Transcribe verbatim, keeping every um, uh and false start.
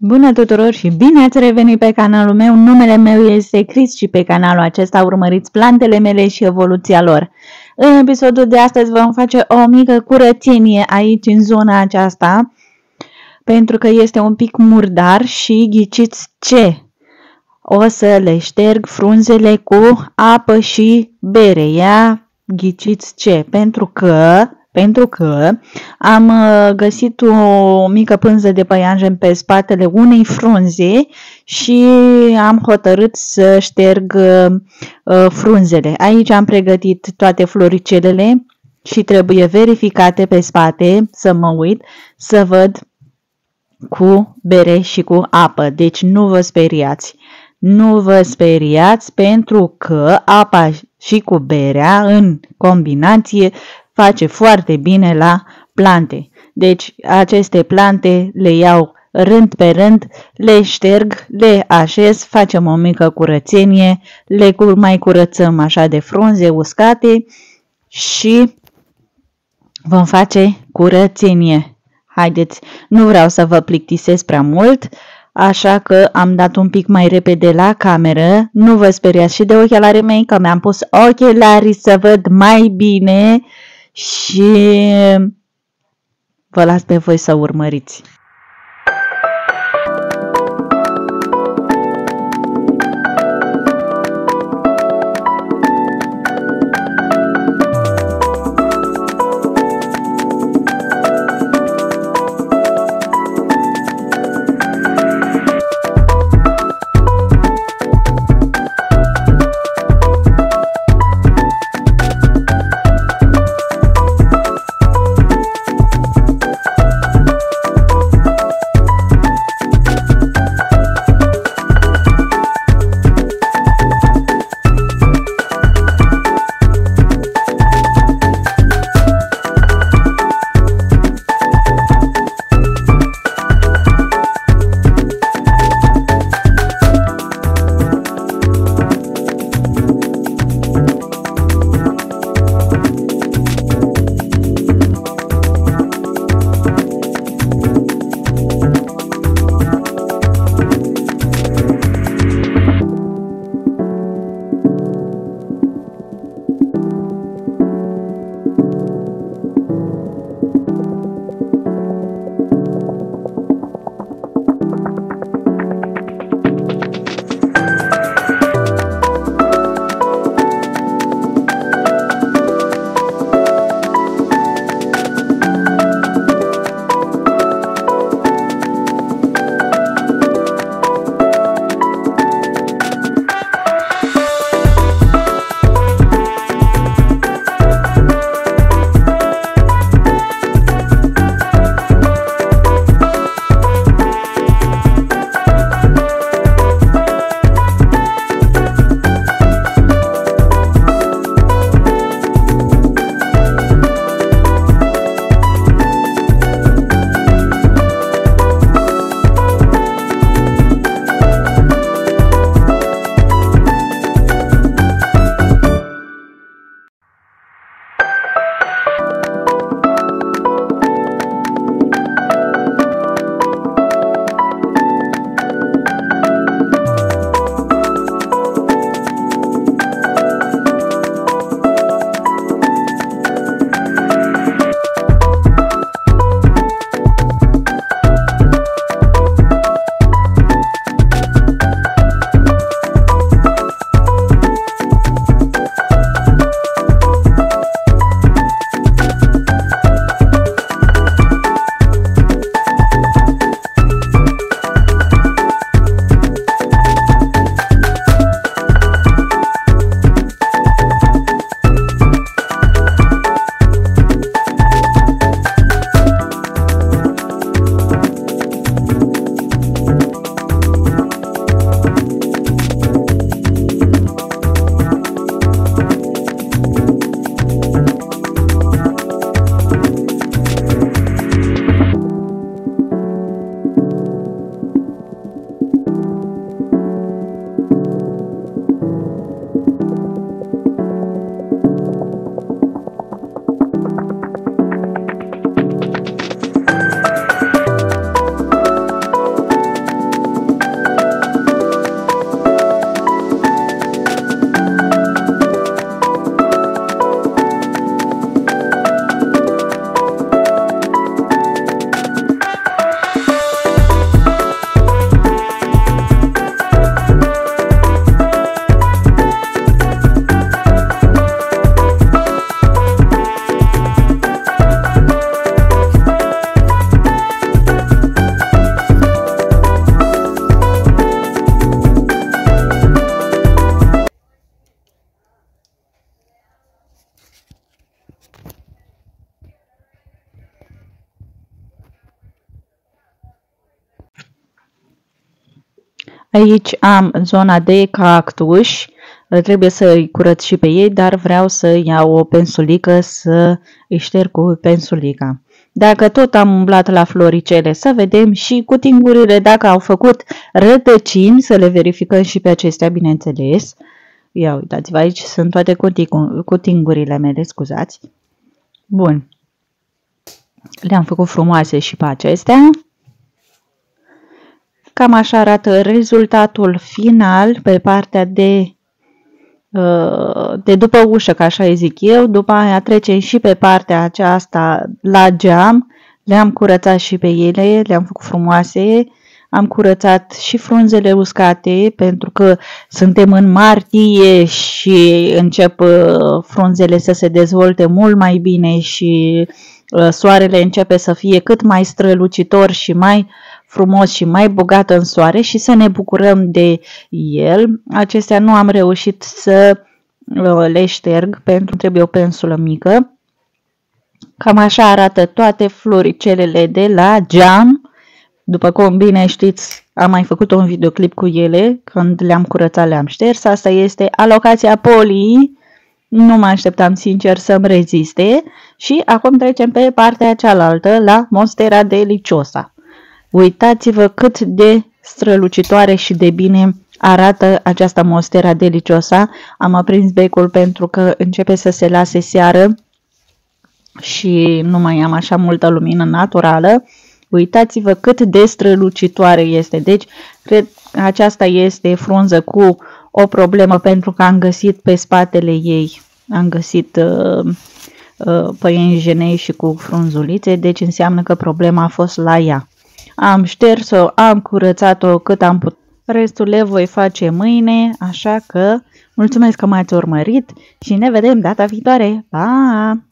Bună tuturor și bine ați revenit pe canalul meu. Numele meu este Chris și pe canalul acesta urmăriți plantele mele și evoluția lor. În episodul de astăzi vom face o mică curățenie aici în zona aceasta, pentru că este un pic murdar și ghiciți ce? O să le șterg frunzele cu apă și bere. Ia ghiciți ce? Pentru că... Pentru că am găsit o mică pânză de păianjen pe spatele unei frunze și am hotărât să șterg frunzele. Aici am pregătit toate floricelele și trebuie verificate pe spate, să mă uit, să văd cu bere și cu apă. Deci nu vă speriați. Nu vă speriați pentru că apa și cu berea în combinație face foarte bine la plante. Deci aceste plante le iau rând pe rând, le șterg, le așez, facem o mică curățenie, le mai curățăm așa de frunze uscate și vom face curățenie. Haideți, nu vreau să vă plictisesc prea mult, așa că am dat un pic mai repede la cameră. Nu vă speriați și de ochelarii mei, că mi-am pus ochelarii să văd mai bine și vă las pe voi să urmăriți. Aici am zona de cactuși, trebuie să îi curăț și pe ei, dar vreau să iau o pensulică să îi șterg cu pensulica. Dacă tot am umblat la floricele, să vedem și cutingurile dacă au făcut rădăcini, să le verificăm și pe acestea, bineînțeles. Ia uitați-vă, aici sunt toate cutingurile mele, scuzați. Bun. Le-am făcut frumoase și pe acestea. Cam așa arată rezultatul final pe partea de, de după ușă, ca așa îi zic eu. După aia trecem și pe partea aceasta la geam. Le-am curățat și pe ele, le-am făcut frumoase. Am curățat și frunzele uscate pentru că suntem în martie și încep frunzele să se dezvolte mult mai bine și soarele începe să fie cât mai strălucitor și mai frumos și mai bogat în soare și să ne bucurăm de el. Acestea nu am reușit să le șterg pentru că trebuie o pensulă mică. Cam așa arată toate floricelele de la geam. După cum bine știți, am mai făcut un videoclip cu ele, când le-am curățat, le-am șters. Asta este alocația Poli. Nu mă așteptam sincer să-mi reziste. Și acum trecem pe partea cealaltă, la Monstera Deliciosa. Uitați-vă cât de strălucitoare și de bine arată această Monstera Deliciosa. Am aprins becul pentru că începe să se lase seară și nu mai am așa multă lumină naturală. Uitați-vă cât de strălucitoare este. Deci, cred că aceasta este frunză cu o problemă pentru că am găsit pe spatele ei, am găsit uh, uh, păienjenei și cu frunzulițe, deci înseamnă că problema a fost la ea. Am șters-o, am curățat-o cât am putut. Restul le voi face mâine, așa că mulțumesc că m-ați urmărit și ne vedem data viitoare. Pa!